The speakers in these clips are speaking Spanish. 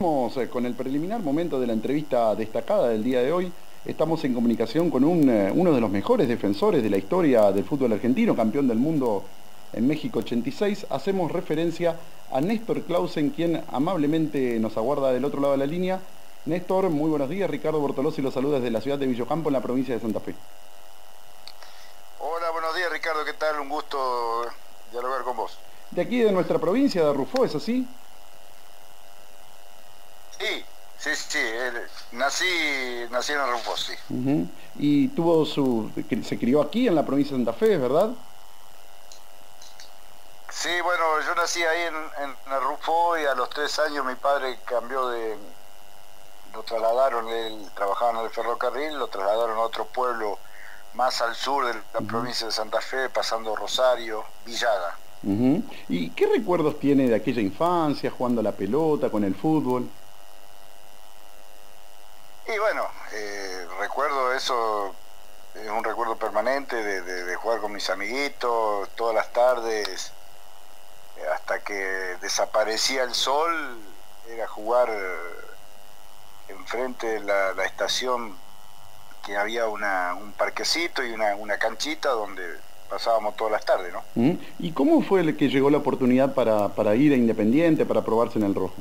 Estamos con el preliminar momento de la entrevista destacada del día de hoy. Estamos en comunicación con uno de los mejores defensores de la historia del fútbol argentino, campeón del mundo en México 86. Hacemos referencia a Néstor Clausen, quien amablemente nos aguarda del otro lado de la línea. Néstor, muy buenos días. Ricardo Bortolossi los saluda desde la ciudad de Villocampo, en la provincia de Santa Fe. Hola, buenos días Ricardo, ¿qué tal? Un gusto dialogar con vos. De aquí de nuestra provincia de Rufó, ¿es así? Sí, sí, nací en Rufo, sí. Y se crió aquí en la provincia de Santa Fe, ¿verdad? Sí, bueno, yo nací ahí en Rufo y a los 3 años mi padre lo trasladaron, él trabajaba en el ferrocarril, lo trasladaron a otro pueblo más al sur de la provincia de Santa Fe, pasando Rosario, Villada. ¿Y qué recuerdos tiene de aquella infancia, jugando a la pelota, con el fútbol? Y bueno, recuerdo eso, es un recuerdo permanente de jugar con mis amiguitos todas las tardes, hasta que desaparecía el sol, era jugar enfrente de la estación, que había un parquecito y una canchita donde pasábamos todas las tardes, ¿no? ¿Y cómo fue el que llegó la oportunidad para ir a Independiente, para probarse en el rojo?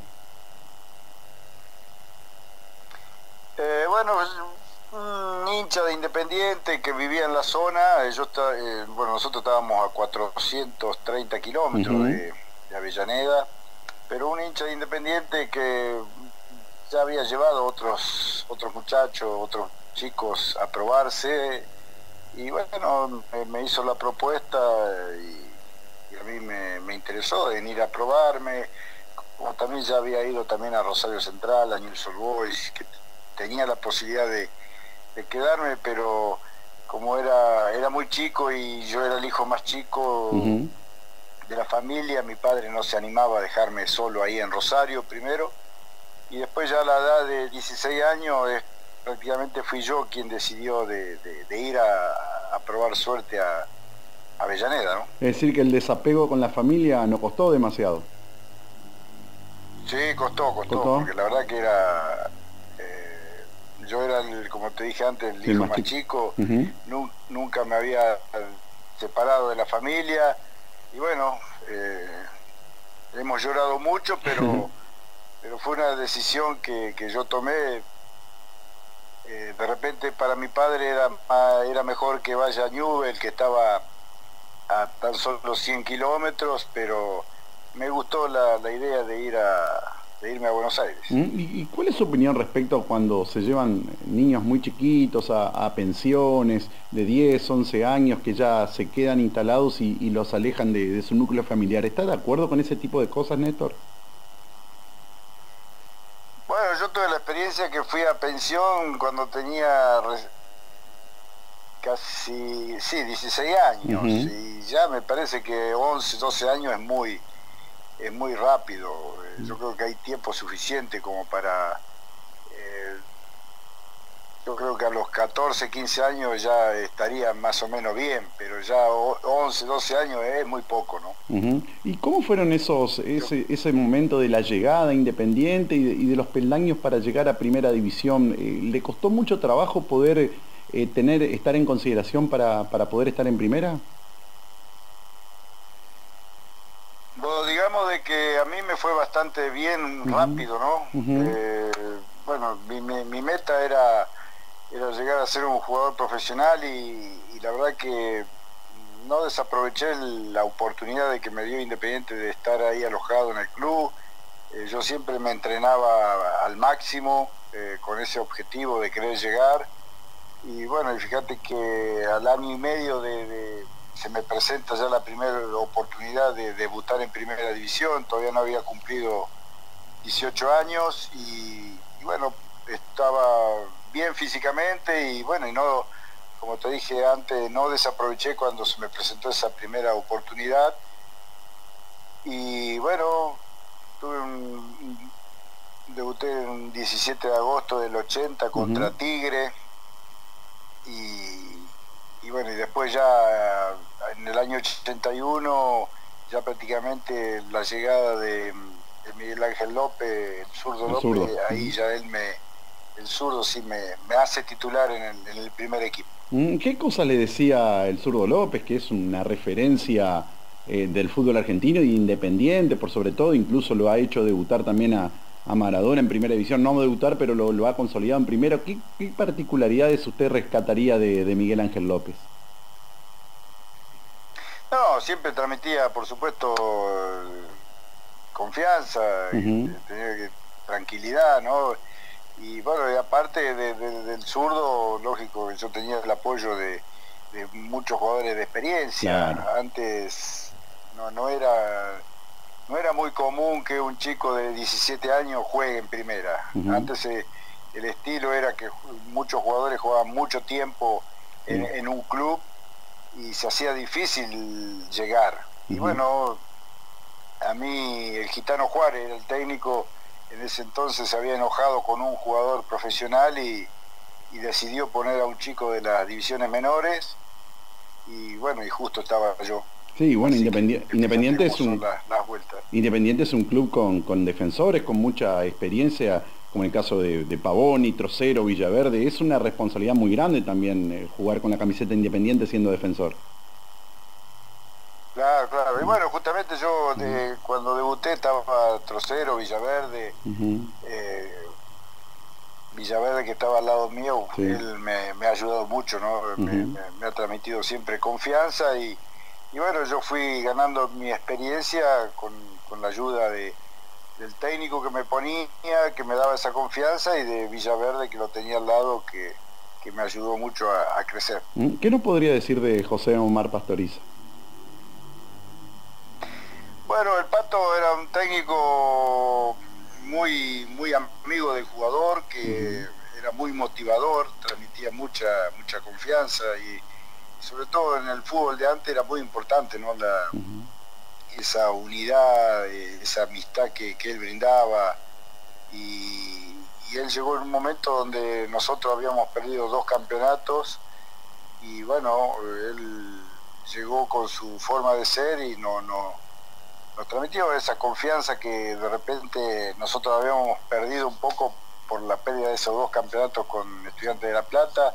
Bueno, un hincha de Independiente que vivía en la zona, bueno, nosotros estábamos a 430 kilómetros de Avellaneda, pero un hincha de Independiente que ya había llevado otros muchachos, otros chicos a probarse, y bueno, me hizo la propuesta y a mí me interesó en ir a probarme, como también ya había ido también a Rosario Central, a Newell's Old Boys, que tenía la posibilidad de quedarme, pero como era muy chico y yo era el hijo más chico de la familia, mi padre no se animaba a dejarme solo ahí en Rosario primero, y después ya a la edad de 16 años prácticamente fui yo quien decidió de ir a probar suerte a Avellaneda, ¿no? Es decir, que el desapego con la familia no costó demasiado. Sí, costó, porque la verdad que yo era, como te dije antes, el hijo más chico, nunca me había separado de la familia, y bueno, hemos llorado mucho, pero fue una decisión que yo tomé. De repente para mi padre era mejor que vaya a Newell's, que estaba a tan solo 100 kilómetros, pero me gustó la idea de irme a Buenos Aires. ¿Y cuál es su opinión respecto a cuando se llevan niños muy chiquitos a pensiones de 10, 11 años que ya se quedan instalados y los alejan de su núcleo familiar? ¿Está de acuerdo con ese tipo de cosas, Néstor? Bueno, yo tuve la experiencia que fui a pensión cuando tenía casi, sí, 16 años, y ya me parece que 11, 12 años es muy rápido. Yo creo que hay tiempo suficiente como para... yo creo que a los 14, 15 años ya estaría más o menos bien, pero ya 11, 12 años es muy poco, ¿no? ¿Y cómo fueron ese momento de la llegada a Independiente y de los peldaños para llegar a Primera División? ¿Le costó mucho trabajo poder estar en consideración para poder estar en Primera? Bueno, digamos de que a mí me fue bastante bien rápido, ¿no? Bueno, mi meta era llegar a ser un jugador profesional y la verdad que no desaproveché la oportunidad de que me dio Independiente de estar ahí alojado en el club. Yo siempre me entrenaba al máximo con ese objetivo de querer llegar, y bueno, y fíjate que al año y medio se me presenta ya la primera oportunidad de debutar en Primera División. Todavía no había cumplido 18 años y bueno, estaba bien físicamente y bueno, y no, como te dije antes, no desaproveché cuando se me presentó esa primera oportunidad. Y bueno, debuté el 17 de agosto del 80 contra Tigre, y bueno, y después ya en el año 81 ya prácticamente la llegada de Miguel Ángel López, el zurdo El López, zurdo. ahí ya el zurdo sí me hace titular en el primer equipo. ¿Qué cosa le decía el zurdo López, que es una referencia del fútbol argentino e Independiente, por sobre todo, incluso lo ha hecho debutar también a Maradona en primera división, no debutar, pero lo ha consolidado en primero? ¿Qué particularidades usted rescataría de Miguel Ángel López? No, siempre transmitía, por supuesto, confianza, Ujú. tranquilidad, ¿no? Y bueno, y aparte del zurdo, lógico que yo tenía el apoyo de muchos jugadores de experiencia. Claro. Antes no era muy común que un chico de 17 años juegue en primera. Ujú. Antes el estilo era que muchos jugadores jugaban mucho tiempo Sí. en un club y se hacía difícil llegar. Y Ujú. bueno, a mí el Gitano Juárez era el técnico, en ese entonces se había enojado con un jugador profesional y decidió poner a un chico de las divisiones menores y bueno, y justo estaba yo. Sí, bueno, Así que fíjate Independiente cómo es son un, las vueltas. Independiente es un club con defensores, con mucha experiencia, como el caso de Pavoni, Trocero, Villaverde. Es una responsabilidad muy grande también jugar con la camiseta Independiente siendo defensor. Claro, claro. Y Mm. bueno, justamente yo Ujú. cuando debuté estaba Trocero, Villaverde, Ujú. eh, Villaverde que estaba al lado mío, Sí. él me ha ayudado mucho, ¿no? Ujú. Me ha transmitido siempre confianza y bueno, yo fui ganando mi experiencia con la ayuda del técnico que me ponía, que me daba esa confianza y de Villaverde que lo tenía al lado, que me ayudó mucho a crecer. ¿Qué no podría decir de José Omar Pastoriza? Bueno, el Pato era un técnico muy amigo del jugador, que Ujú. era muy motivador, transmitía mucha confianza y sobre todo en el fútbol de antes era muy importante, ¿no? Ujú. Esa unidad, esa amistad que él brindaba y él llegó en un momento donde nosotros habíamos perdido 2 campeonatos y bueno, él llegó con su forma de ser y nos transmitió esa confianza que de repente nosotros habíamos perdido un poco por la pérdida de esos 2 campeonatos con Estudiantes de La Plata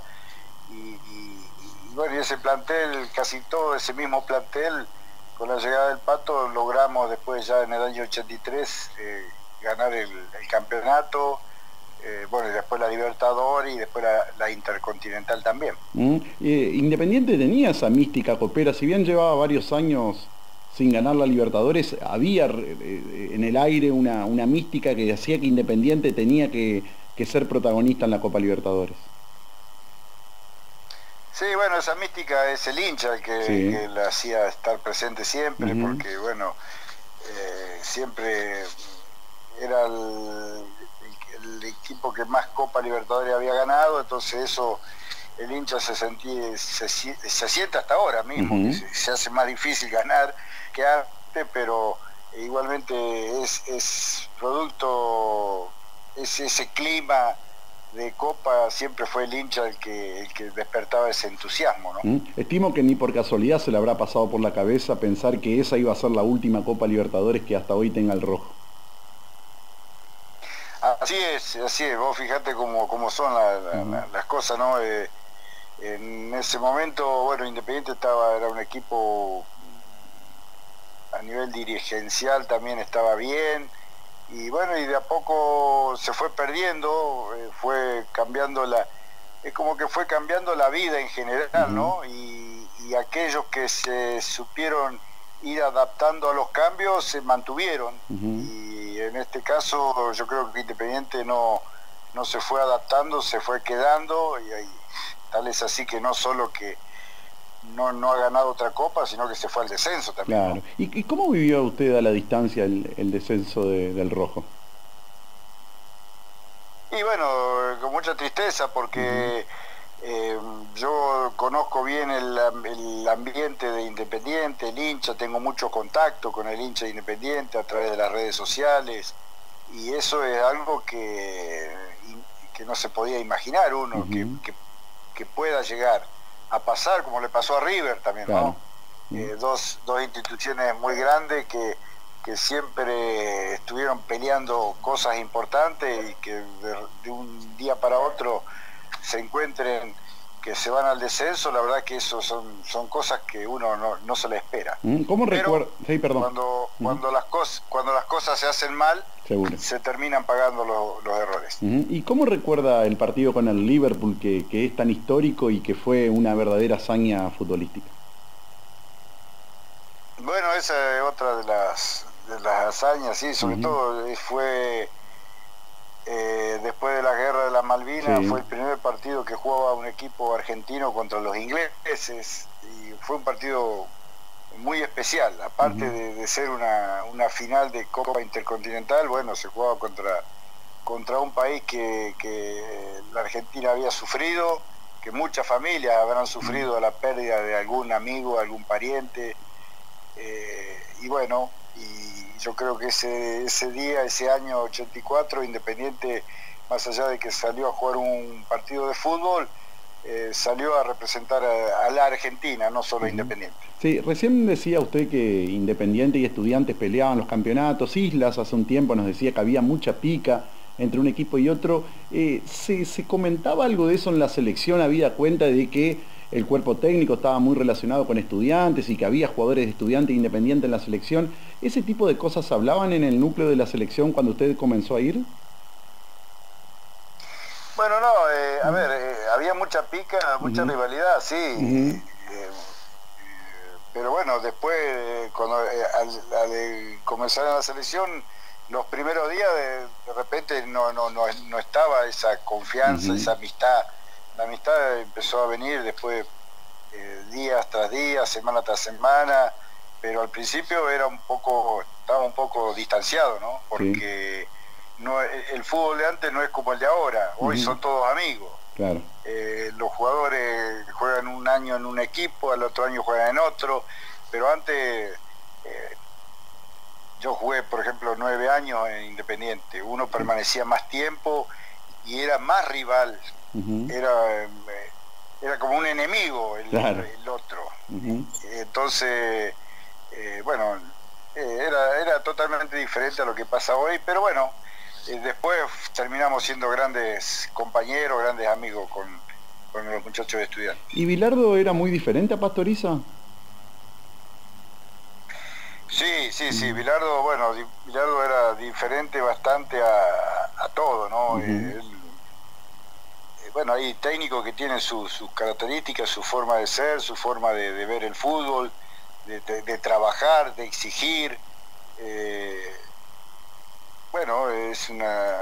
y bueno, y ese plantel, casi todo ese mismo plantel, con la llegada del Pato logramos después ya en el año 83 ganar el campeonato, bueno, y después la Libertadores y después la Intercontinental también. Independiente tenía esa mística copera, si bien llevaba varios años sin ganar la Libertadores, había en el aire una mística que hacía que Independiente tenía que ser protagonista en la Copa Libertadores. Sí, bueno, esa mística es el hincha el Sí. que la hacía estar presente siempre, Ujú. porque bueno, siempre era el equipo que más Copa Libertadores había ganado, entonces eso el hincha se sentía, se siente hasta ahora mismo, que Ujú. se hace más difícil ganar que antes, pero igualmente es producto, es ese clima de Copa, siempre fue el hincha el que despertaba ese entusiasmo, ¿no? Estimo que ni por casualidad se le habrá pasado por la cabeza pensar que esa iba a ser la última Copa Libertadores que hasta hoy tenga el rojo. Así es, vos fijate cómo son Ujú. las cosas, ¿no? En ese momento, bueno, Independiente era un equipo a nivel dirigencial también estaba bien, y bueno, y de a poco se fue perdiendo, fue cambiando es como que fue cambiando la vida en general, Ujú. ¿no? Y aquellos que se supieron ir adaptando a los cambios se mantuvieron, Ujú. y en este caso yo creo que Independiente no se fue adaptando, se fue quedando, y tal es así que no solo que no ha ganado otra copa, sino que se fue al descenso también, ¿no? Claro. ¿Y cómo vivió usted a la distancia el descenso del rojo? Y bueno, con mucha tristeza Ujú. porque eh, yo conozco bien el ambiente de Independiente, el hincha, tengo mucho contacto con el hincha de Independiente a través de las redes sociales y eso es algo que no se podía imaginar uno, Ujú. que pueda llegar a pasar como le pasó a River también, Claro. ¿no? Dos instituciones muy grandes que siempre estuvieron peleando cosas importantes y que de un día para otro se encuentren que se van al descenso, la verdad que eso son cosas que uno no se le espera. ¿Cómo recuerda? Sí, perdón. Cuando las cosas se hacen mal, seguro, se terminan pagando los errores. ¿Y cómo recuerda el partido con el Liverpool que es tan histórico y que fue una verdadera hazaña futbolística? Bueno, esa es otra de las hazañas, sí, sobre todo fue después de la guerra de las Malvinas, sí. Fue el primer partido que jugaba un equipo argentino contra los ingleses y fue un partido muy especial, aparte de ser una final de Copa Intercontinental. Bueno, se jugaba contra un país que la Argentina había sufrido, que muchas familias habrán sufrido la pérdida de algún amigo, algún pariente, y bueno, y yo creo que ese día, ese año 84, Independiente, más allá de que salió a jugar un partido de fútbol, salió a representar a la Argentina, no solo a Independiente. Sí, recién decía usted que Independiente y Estudiantes peleaban los campeonatos. Islas hace un tiempo nos decía que había mucha pica entre un equipo y otro. ¿Se comentaba algo de eso en la selección? ¿Había cuenta de que el cuerpo técnico estaba muy relacionado con Estudiantes y que había jugadores de Estudiantes e Independiente en la selección? ¿Ese tipo de cosas hablaban en el núcleo de la selección cuando usted comenzó a ir? Bueno, no, a ver, había mucha pica, mucha rivalidad, sí. Pero bueno, después, cuando al comenzar en la selección, los primeros días de repente no estaba esa confianza, esa amistad. La amistad empezó a venir después, días tras días, semana tras semana, pero al principio estaba un poco distanciado, ¿no? Porque el fútbol de antes no es como el de ahora. Hoy son todos amigos. Claro. Los jugadores juegan un año en un equipo, al otro año juegan en otro, pero antes yo jugué, por ejemplo, 9 años en Independiente. Uno permanecía más tiempo y era más rival. Era como un enemigo el otro. Entonces, bueno, era totalmente diferente a lo que pasa hoy, pero bueno, después terminamos siendo grandes compañeros, grandes amigos con los muchachos de Estudiantes. ¿Y Bilardo era muy diferente a Pastoriza? Sí, Bilardo era diferente bastante a todo, ¿no? Bueno, hay técnicos que tienen sus características, su forma de ser, su forma de ver el fútbol, de trabajar, de exigir. Bueno, es una...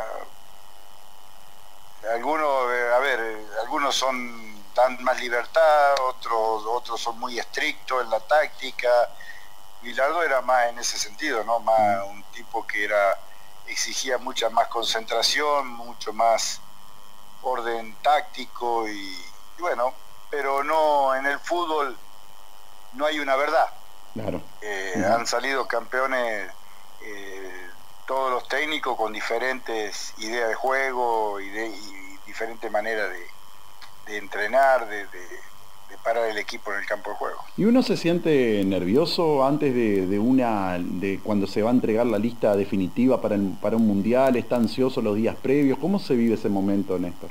Algunos dan más libertad, otros son muy estrictos en la táctica. Bilardo era más en ese sentido, ¿no? Más un tipo que exigía mucha más concentración, mucho más orden táctico y bueno, pero no, en el fútbol no hay una verdad. Claro. Han salido campeones todos los técnicos con diferentes ideas de juego y diferentes maneras de entrenar, de parar el equipo en el campo de juego. ¿Y uno se siente nervioso antes de cuando se va a entregar la lista definitiva para un mundial? ¿Está ansioso los días previos? ¿Cómo se vive ese momento, Néstor?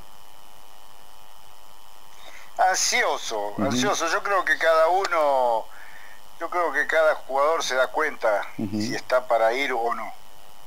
Ansioso. Yo creo que cada jugador se da cuenta si está para ir o no.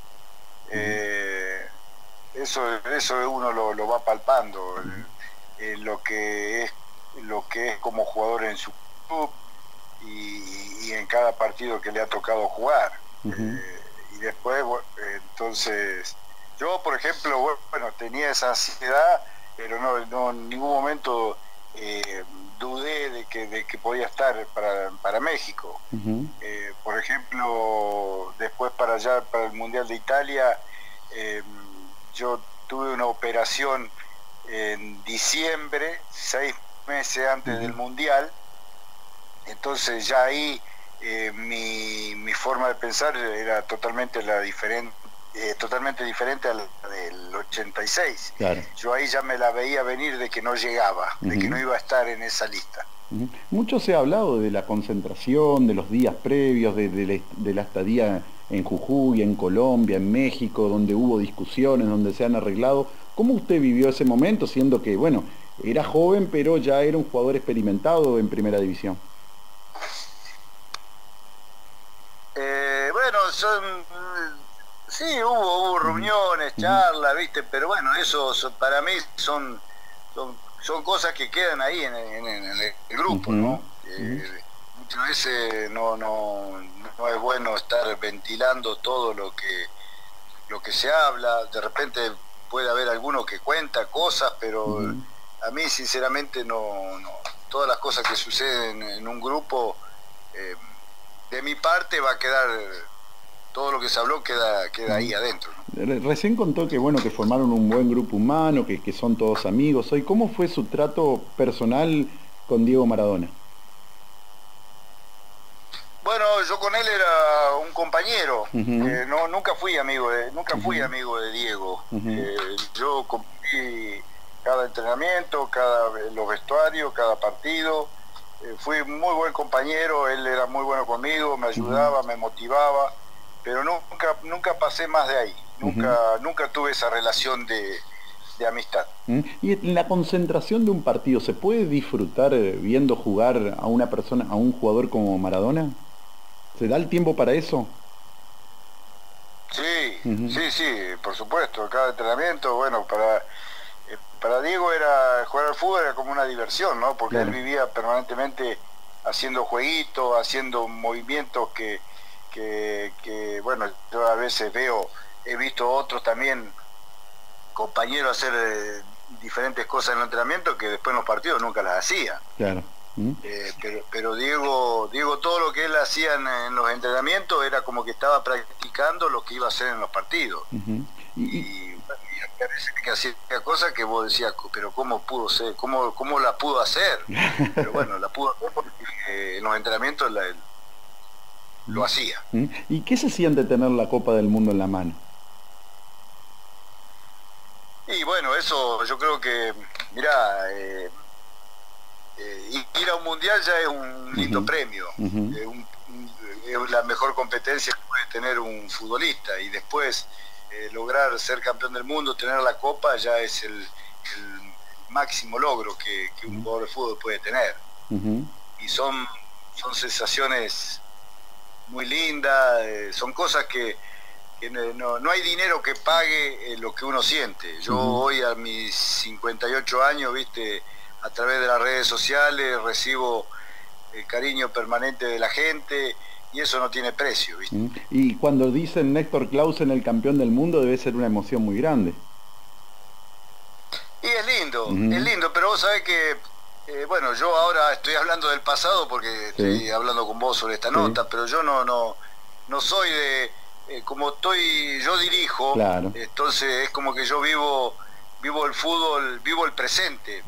Eso uno lo va palpando, lo que es como jugador en su club y en cada partido que le ha tocado jugar. Y después, entonces, yo por ejemplo, bueno, tenía esa ansiedad, pero no en ningún momento dudé de que podía estar para México. Por ejemplo, después para el Mundial de Italia, yo tuve una operación en diciembre, 6 meses antes del Mundial. Entonces ya ahí mi forma de pensar era totalmente diferente a la del 86. Claro. Yo ahí ya me la veía venir de que no llegaba, de que no iba a estar en esa lista. Mucho se ha hablado de la concentración, de los días previos, de la estadía en Jujuy, en Colombia, en México, donde hubo discusiones, donde se han arreglado. ¿Cómo usted vivió ese momento, siendo que, bueno, era joven, pero ya era un jugador experimentado en primera división? Bueno, sí, hubo reuniones, charlas, ¿viste? Pero bueno, para mí son cosas que quedan ahí en el grupo, ¿no? Muchas veces no es bueno estar ventilando todo lo que se habla. De repente puede haber alguno que cuenta cosas, pero a mí sinceramente no todas las cosas que suceden en un grupo, de mi parte va a quedar, todo lo que se habló queda ahí adentro, ¿no? Recién contó que, bueno, que formaron un buen grupo humano, que son todos amigos hoy. ¿Cómo fue su trato personal con Diego Maradona? Bueno, yo con él era un compañero. Nunca fui amigo de Diego. Yo competí cada entrenamiento, los vestuarios, cada partido. Fui muy buen compañero, él era muy bueno conmigo, me ayudaba, me motivaba, pero nunca pasé más de ahí. Nunca tuve esa relación de amistad. ¿Y en la concentración de un partido se puede disfrutar viendo jugar a una persona, a un jugador como Maradona? ¿Se da el tiempo para eso? Sí, sí, por supuesto. Cada entrenamiento, bueno, para Diego jugar al fútbol era como una diversión, ¿no? Porque claro, él vivía permanentemente haciendo jueguitos, haciendo movimientos que bueno, yo a veces he visto otros también, compañeros, hacer diferentes cosas en el entrenamiento que después en los partidos nunca las hacía. Claro. Pero Diego, todo lo que él hacía en los entrenamientos era como que estaba practicando lo que iba a hacer en los partidos. Y a veces que hacía cosas que vos decías, pero ¿cómo pudo ser? ¿Cómo la pudo hacer? Pero bueno, la pudo hacer porque en los entrenamientos lo hacía. ¿Y qué se siente tener la Copa del Mundo en la mano? Y bueno, eso yo creo que, mirá, ir a un mundial ya es un lindo premio, es la mejor competencia que puede tener un futbolista, y después lograr ser campeón del mundo, tener la copa, ya es el máximo logro que un jugador de fútbol puede tener. Y son sensaciones muy lindas, son cosas que no hay dinero que pague lo que uno siente. Yo hoy a mis 58 años, viste, a través de las redes sociales recibo el cariño permanente de la gente, y eso no tiene precio, ¿viste? Y cuando dicen Néstor Clausen el campeón del mundo, debe ser una emoción muy grande. Y es lindo, pero vos sabés que, bueno, yo ahora estoy hablando del pasado porque estoy hablando con vos sobre esta nota, pero yo no soy de... yo dirijo, claro, entonces es como que yo vivo el fútbol, vivo el presente,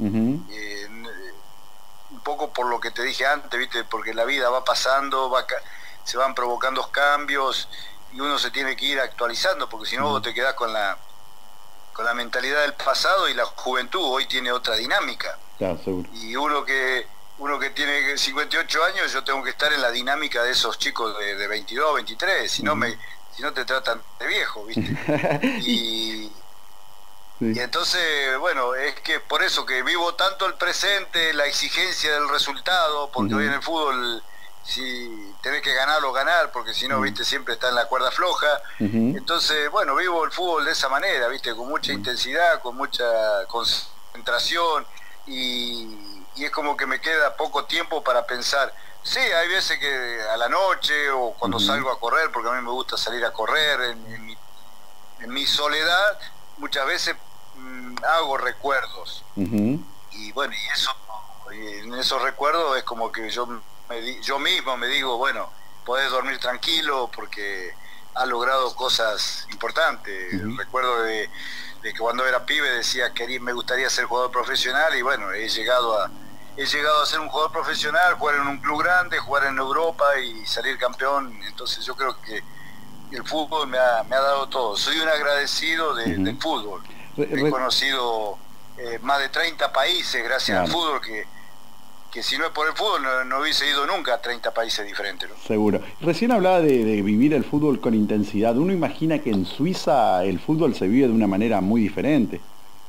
un poco por lo que te dije antes, ¿viste? Porque la vida va pasando, se van provocando cambios y uno se tiene que ir actualizando, porque si no vos te quedás con la mentalidad del pasado, y la juventud hoy tiene otra dinámica. Claro, seguro. Y uno que tiene 58 años, yo tengo que estar en la dinámica de esos chicos de 22, 23, si no te tratan de viejo, ¿viste? Y entonces, bueno, es que por eso que vivo tanto el presente, la exigencia del resultado, porque hoy en el fútbol, si tenés que ganar, porque si no, viste, siempre está en la cuerda floja. Entonces, bueno, vivo el fútbol de esa manera, viste, con mucha intensidad, con mucha concentración, y es como que me queda poco tiempo para pensar. Sí, hay veces que a la noche o cuando salgo a correr, porque a mí me gusta salir a correr en mi soledad, muchas veces hago recuerdos. Y bueno, y en esos recuerdos es como que yo mismo me digo, bueno, podés dormir tranquilo porque has logrado cosas importantes. Recuerdo de que cuando era pibe decía que me gustaría ser jugador profesional, y bueno, he llegado a ser un jugador profesional, jugar en un club grande, jugar en Europa y salir campeón. Entonces yo creo que el fútbol me ha dado todo. Soy un agradecido del fútbol. He conocido más de 30 países gracias al fútbol, que que si no es por el fútbol no hubiese ido nunca a 30 países diferentes, ¿no? Seguro. Recién hablaba de vivir el fútbol con intensidad. Uno imagina que en Suiza el fútbol se vive de una manera muy diferente.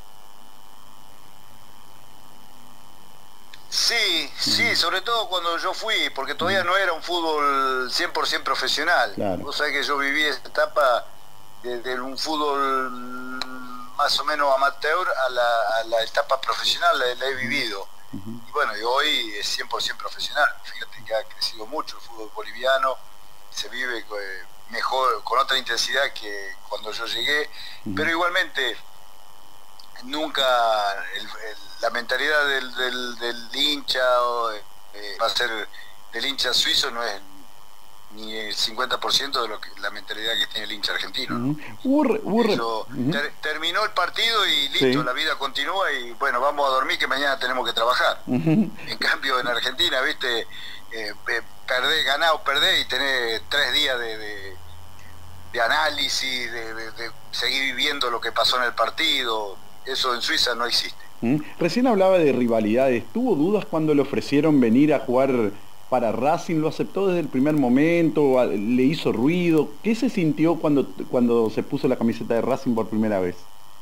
Sí, sí, sobre todo cuando yo fui, porque todavía no era un fútbol 100% profesional. Claro. Vos sabés que yo viví esa etapa de un fútbol más o menos amateur a la etapa profesional, la he vivido. Y bueno, y hoy es 100% profesional. Fíjate que ha crecido mucho el fútbol boliviano, se vive mejor, con otra intensidad que cuando yo llegué, pero igualmente nunca la mentalidad del hincha va a ser del hincha suizo, no es ni el 50% de lo que la mentalidad que tiene el hincha argentino, ¿no? Terminó el partido y listo, la vida continúa y bueno, vamos a dormir que mañana tenemos que trabajar. En cambio en Argentina, viste, perdés, ganás o perdés y tenés 3 días de análisis, de seguir viviendo lo que pasó en el partido. Eso en Suiza no existe. Recién hablaba de rivalidades. ¿Tuvo dudas cuando le ofrecieron venir a jugar para Racing? ¿Lo aceptó desde el primer momento? ¿Le hizo ruido? ¿Qué se sintió cuando se puso la camiseta de Racing por primera vez?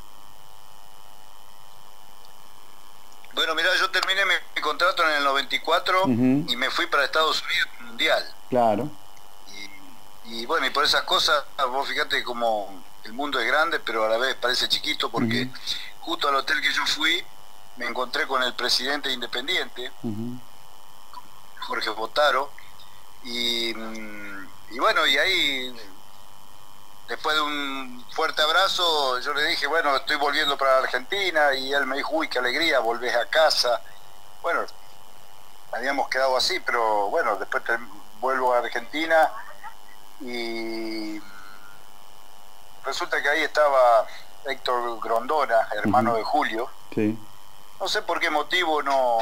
Bueno, mirá, yo terminé mi contrato en el 94 y me fui para Estados Unidos Mundial. Claro. Y bueno, y por esas cosas, vos fíjate como el mundo es grande, pero a la vez parece chiquito, porque justo al hotel que yo fui, me encontré con el presidente Independiente, Jorge Botaro, y bueno, y ahí, después de un fuerte abrazo, yo le dije, bueno, estoy volviendo para Argentina, y él me dijo, uy, qué alegría, volvés a casa. Bueno, habíamos quedado así, pero bueno, después vuelvo a Argentina, y resulta que ahí estaba Héctor Grondona, hermano de Julio. Sí. No sé por qué motivo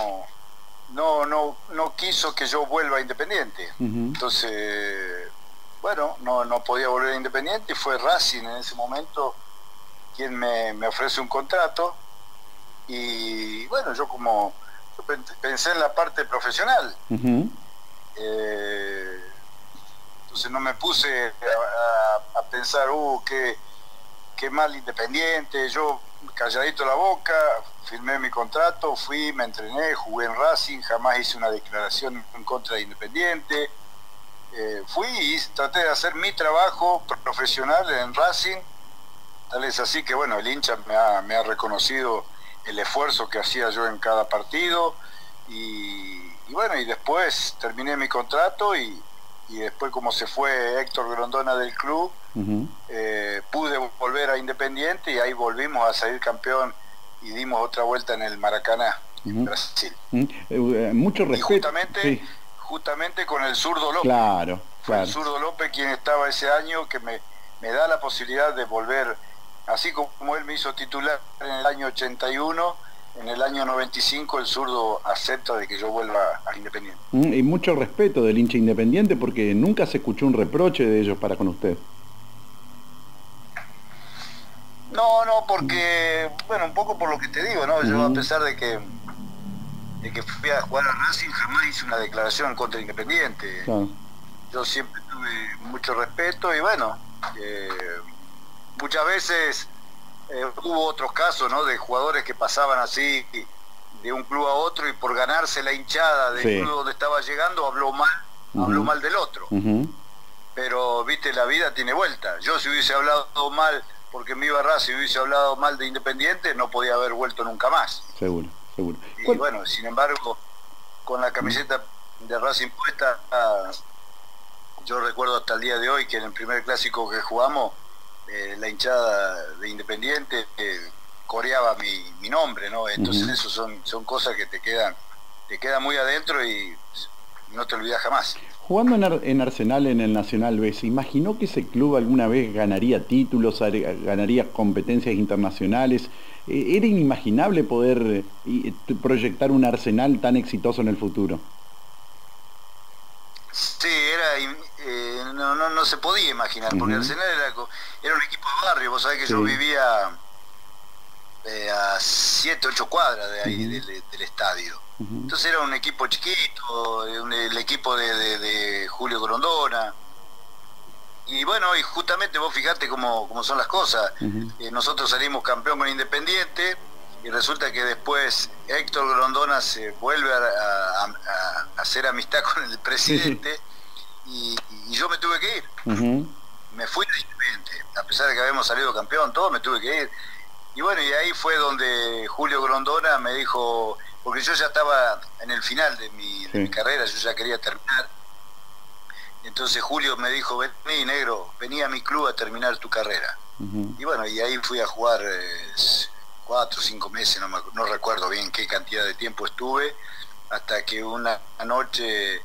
no quiso que yo vuelva a Independiente. Entonces, bueno, no podía volver a Independiente y fue Racing en ese momento quien me ofrece un contrato. Y bueno, yo pensé en la parte profesional. Entonces no me puse a pensar, qué mal Independiente. Yo calladito la boca, firmé mi contrato, fui, me entrené, jugué en Racing, jamás hice una declaración en contra de Independiente. Fui y traté de hacer mi trabajo profesional en Racing. Tal es así que bueno, el hincha me ha reconocido el esfuerzo que hacía yo en cada partido. Y bueno, y después terminé mi contrato y después como se fue Héctor Grondona del club, pude volver a Independiente y ahí volvimos a salir campeón y dimos otra vuelta en el Maracaná, en Brasil. Mucho respeto. Y justamente con el zurdo López. Claro. Fue el zurdo López quien estaba ese año que me da la posibilidad de volver, así como él me hizo titular en el año 81. En el año 95 el zurdo acepta de que yo vuelva a Independiente. Y mucho respeto del hincha Independiente porque nunca se escuchó un reproche de ellos para con usted. No, porque, bueno, un poco por lo que te digo, ¿no? Yo a pesar de que fui a jugar a Racing, jamás hice una declaración contra Independiente. Claro. Yo siempre tuve mucho respeto y bueno, muchas veces... hubo otros casos, ¿no? De jugadores que pasaban así de un club a otro y por ganarse la hinchada del club donde estaba llegando habló mal del otro. Pero viste, la vida tiene vuelta. Yo si hubiese hablado mal porque me iba a Racing, si hubiese hablado mal de Independiente, no podía haber vuelto nunca más. Seguro. Y bueno, sin embargo, con la camiseta de Racing puesta, yo recuerdo hasta el día de hoy que en el primer clásico que jugamos, la hinchada de Independiente coreaba mi nombre, ¿no? Entonces eso son cosas que te quedan muy adentro y no te olvidas jamás. Jugando en Arsenal en el Nacional B, ¿se imaginó que ese club alguna vez ganaría títulos, ganaría competencias internacionales? ¿Era inimaginable poder proyectar un Arsenal tan exitoso en el futuro? Sí, no se podía imaginar, porque Arsenal era un equipo de barrio. Vos sabés que yo vivía a 7, 8 cuadras de ahí, del estadio. Entonces era un equipo chiquito, el equipo de Julio Grondona. Y bueno, y justamente vos fijate cómo son las cosas. Nosotros salimos campeón con Independiente, y resulta que después Héctor Grondona se vuelve a hacer amistad con el presidente, y yo me tuve que ir. Me fui de Independiente, a pesar de que habíamos salido campeón, todo, me tuve que ir. Y bueno, y ahí fue donde Julio Grondona me dijo, porque yo ya estaba en el final de mi carrera, yo ya quería terminar. Entonces Julio me dijo, vení, negro, vení a mi club a terminar tu carrera. Y bueno, y ahí fui a jugar 4 o 5 meses, no recuerdo bien qué cantidad de tiempo estuve, hasta que una noche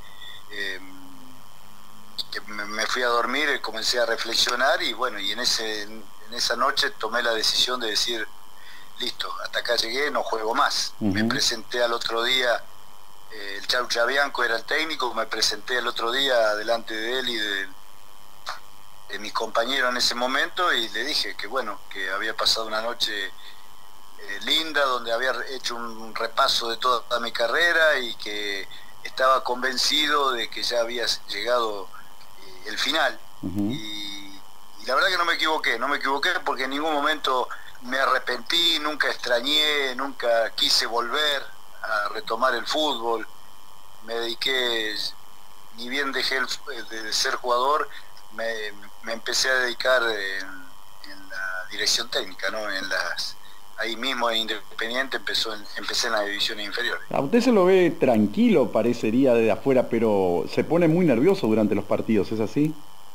que me fui a dormir, comencé a reflexionar, y bueno, y en esa noche tomé la decisión de decir, listo, hasta acá llegué, no juego más. Me presenté al otro día, el Chau Chabianco era el técnico, me presenté el otro día delante de él y de mis compañeros en ese momento, y le dije que bueno, que había pasado una noche linda, donde había hecho un repaso de toda mi carrera, y que estaba convencido de que ya había llegado el final. Y la verdad que no me equivoqué, porque en ningún momento me arrepentí, nunca extrañé, nunca quise volver a retomar el fútbol. Me dediqué, ni bien dejé de ser jugador, me empecé a dedicar en la dirección técnica, ¿no? Ahí mismo en Independiente empecé en las divisiones inferiores. A usted se lo ve tranquilo, parecería desde afuera, pero se pone muy nervioso durante los partidos, ¿es así?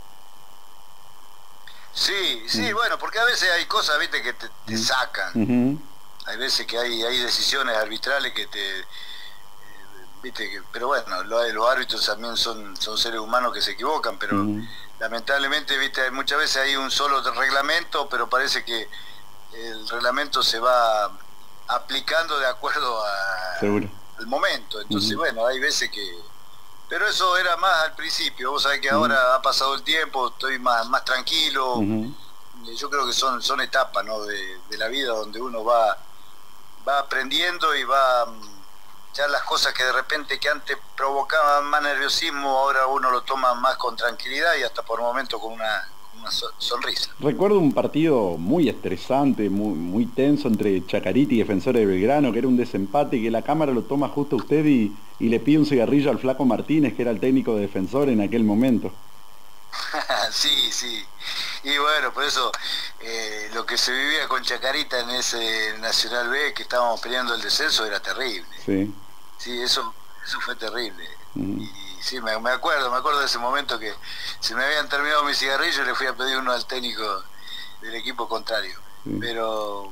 Sí, bueno, porque a veces hay cosas, viste, que te sacan. Hay veces que hay decisiones arbitrales que viste, pero bueno, los árbitros también son seres humanos que se equivocan, pero lamentablemente, viste, muchas veces hay un solo reglamento, pero parece que el reglamento se va aplicando de acuerdo al momento. Entonces, bueno, hay veces que... Pero eso era más al principio. Vos sabés que ahora ha pasado el tiempo, estoy más tranquilo. Yo creo que son etapas, ¿no? de la vida, donde uno va aprendiendo y va... Ya las cosas que de repente que antes provocaban más nerviosismo, ahora uno lo toma más con tranquilidad y hasta por momentos con una sonrisa. Recuerdo un partido muy estresante, muy tenso entre Chacarita y Defensor de Belgrano, que era un desempate, y que la cámara lo toma justo a usted y le pide un cigarrillo al Flaco Martínez, que era el técnico de Defensor en aquel momento. Sí. Y bueno, por eso lo que se vivía con Chacarita en ese Nacional B, que estábamos peleando el descenso, era terrible. Sí, eso fue terrible. Y sí, me acuerdo de ese momento que se me habían terminado mis cigarrillos y le fui a pedir uno al técnico del equipo contrario. Pero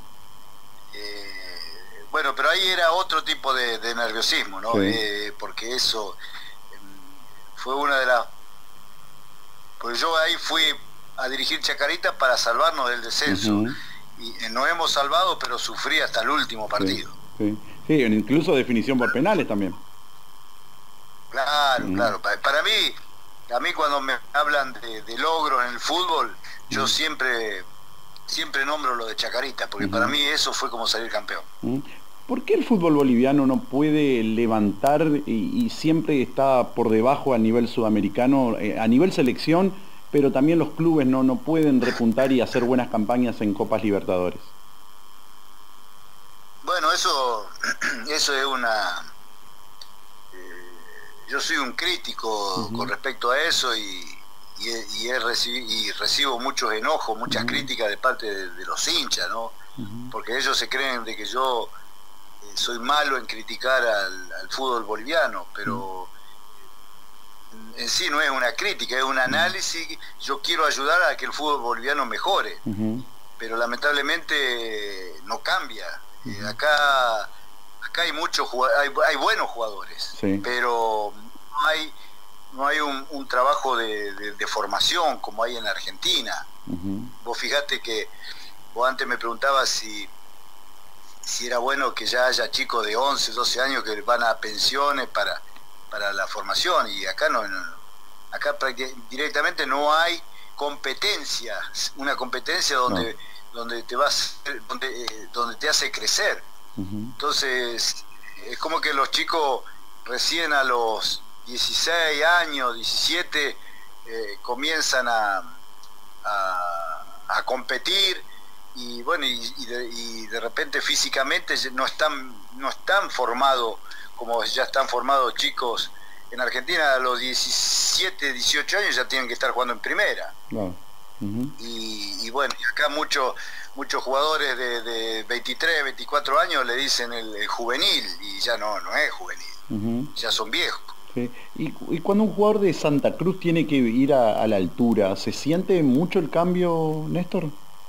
bueno, pero ahí era otro tipo de nerviosismo, ¿no? Porque eso fue una de las... Porque yo ahí fui a dirigir Chacarita para salvarnos del descenso. Y nos hemos salvado, pero sufrí hasta el último partido. Sí, incluso definición por penales también. Claro. Para mí, a mí cuando me hablan de logro en el fútbol, yo siempre nombro lo de Chacarita, porque para mí eso fue como salir campeón. ¿Por qué el fútbol boliviano no puede levantar y siempre está por debajo a nivel sudamericano, a nivel selección, pero también los clubes no pueden repuntar y hacer buenas campañas en Copas Libertadores? Bueno, eso es una... yo soy un crítico con respecto a eso, y recibo muchos enojos, muchas críticas de parte de los hinchas, ¿no? Porque ellos se creen de que yo soy malo en criticar al fútbol boliviano, pero en sí no es una crítica, es un análisis. Yo quiero ayudar a que el fútbol boliviano mejore, pero lamentablemente no cambia. Acá hay muchos hay buenos jugadores, pero no hay un trabajo de formación como hay en Argentina. Vos fijate que vos antes me preguntabas si era bueno que ya haya chicos de 11, 12 años que van a pensiones para la formación, y acá acá directamente no hay competencia, una competencia donde te te hace crecer. Entonces, es como que los chicos recién a los 16 años, 17, comienzan a competir y bueno, y de repente físicamente no están formados como ya están formados chicos en Argentina. A los 17, 18 años ya tienen que estar jugando en primera. Wow. Y bueno, y acá muchos jugadores de 23, 24 años le dicen el juvenil, y ya no es juvenil, ya son viejos. Sí. Y cuando un jugador de Santa Cruz tiene que ir a la altura, ¿se siente mucho el cambio, Néstor?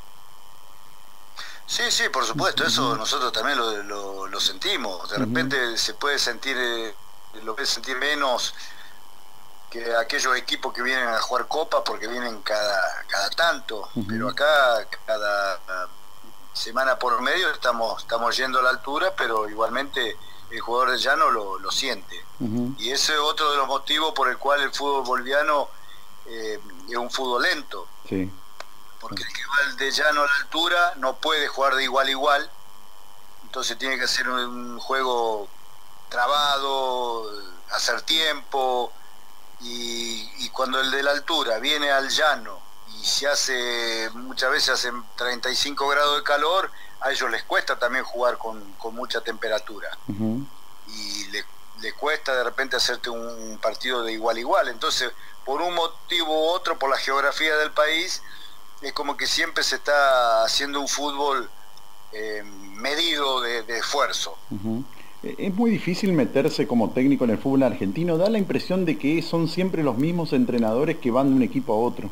Sí, por supuesto, eso nosotros también lo sentimos. De repente se puede sentir, lo puede sentir menos que aquellos equipos que vienen a jugar copa, porque vienen cada tanto, pero acá cada semana por medio estamos yendo a la altura, pero igualmente el jugador de llano lo siente. Y ese es otro de los motivos por el cual el fútbol boliviano es un fútbol lento. Sí. Porque el que va de llano a la altura no puede jugar de igual a igual, entonces tiene que hacer un juego trabado, hacer tiempo, y cuando el de la altura viene al llano y muchas veces hacen 35 grados de calor, a ellos les cuesta también jugar con mucha temperatura, y le cuesta de repente hacerte un partido de igual a igual. Entonces, por un motivo u otro, por la geografía del país, es como que siempre se está haciendo un fútbol medido de esfuerzo. Es muy difícil meterse como técnico en el fútbol argentino. Da la impresión de que son siempre los mismos entrenadores que van de un equipo a otro.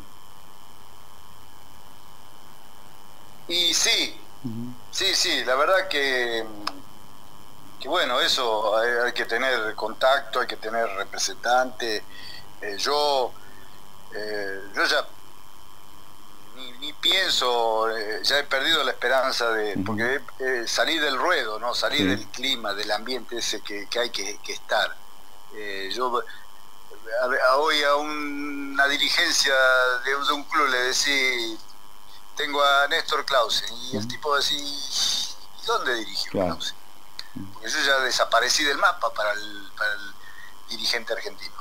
Y sí, la verdad que bueno, eso hay que tener contacto, hay que tener representante. Yo ya ni pienso, ya he perdido la esperanza porque salir del ruedo, ¿no? Salir del clima, del ambiente ese que hay que estar. Yo hoy a una dirigencia de un club le decía, tengo a Néstor Clausen, y el tipo decía, ¿y dónde dirigió Clausen? Porque yo ya desaparecí del mapa para el dirigente argentino.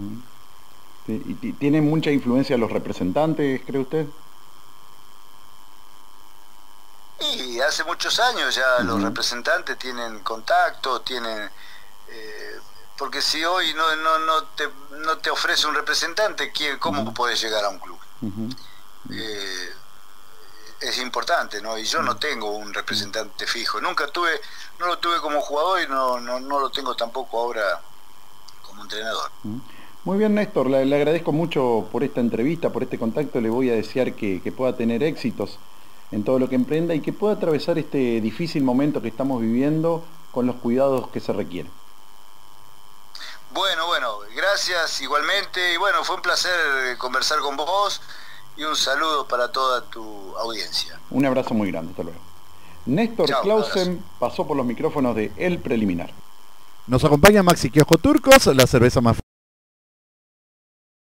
¿Y tienen mucha influencia los representantes, cree usted? Y hace muchos años ya los representantes tienen contacto, porque si hoy no te ofrece un representante, ¿cómo podés llegar a un club? Es importante, ¿no? Y yo no tengo un representante fijo, no lo tuve como jugador, y no lo tengo tampoco ahora como entrenador. Muy bien, Néstor, le agradezco mucho por esta entrevista, por este contacto. Le voy a desear que pueda tener éxitos en todo lo que emprenda y que pueda atravesar este difícil momento que estamos viviendo con los cuidados que se requieren. Bueno, gracias igualmente, y bueno, fue un placer conversar con vos, y un saludo para toda tu audiencia. Un abrazo muy grande, hasta luego. Néstor Clausen pasó por los micrófonos de El Preliminar. Nos acompaña Maxi Kiosco Turcos, la cerveza más